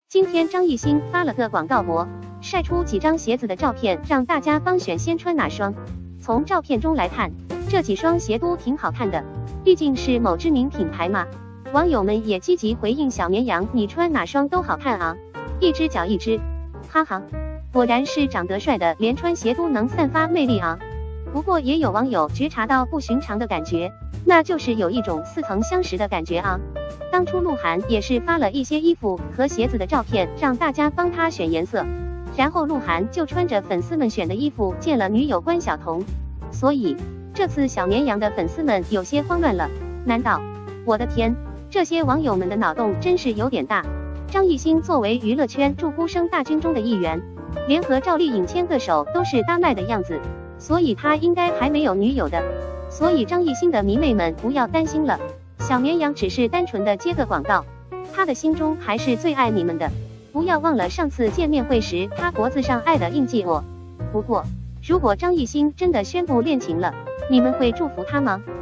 今天张艺兴发了个广告博，晒出几张鞋子的照片，让大家帮选先穿哪双。从照片中来看，这几双鞋都挺好看的，毕竟是某知名品牌嘛。网友们也积极回应小绵羊，你穿哪双都好看啊，一只脚一只，哈哈，果然是长得帅的，连穿鞋都能散发魅力啊。不过也有网友觉察到不寻常的感觉，那就是有一种似曾相识的感觉啊。当初鹿晗也是发了一些衣服和鞋子的照片，让大家帮他选颜色，然后鹿晗就穿着粉丝们选的衣服见了女友关晓彤，所以这次小绵羊的粉丝们有些慌乱了。难道，我的天，这些网友们的脑洞真是有点大。张艺兴作为娱乐圈驻孤生大军中的一员，联合赵丽颖签个手都是搭脉的样子，所以他应该还没有女友的。所以张艺兴的迷妹们不要担心了，小绵羊只是单纯的接个广告，他的心中还是最爱你们的。不要忘了上次见面会时他脖子上爱的印记哦。不过，如果张艺兴真的宣布恋情了，你们会祝福他吗？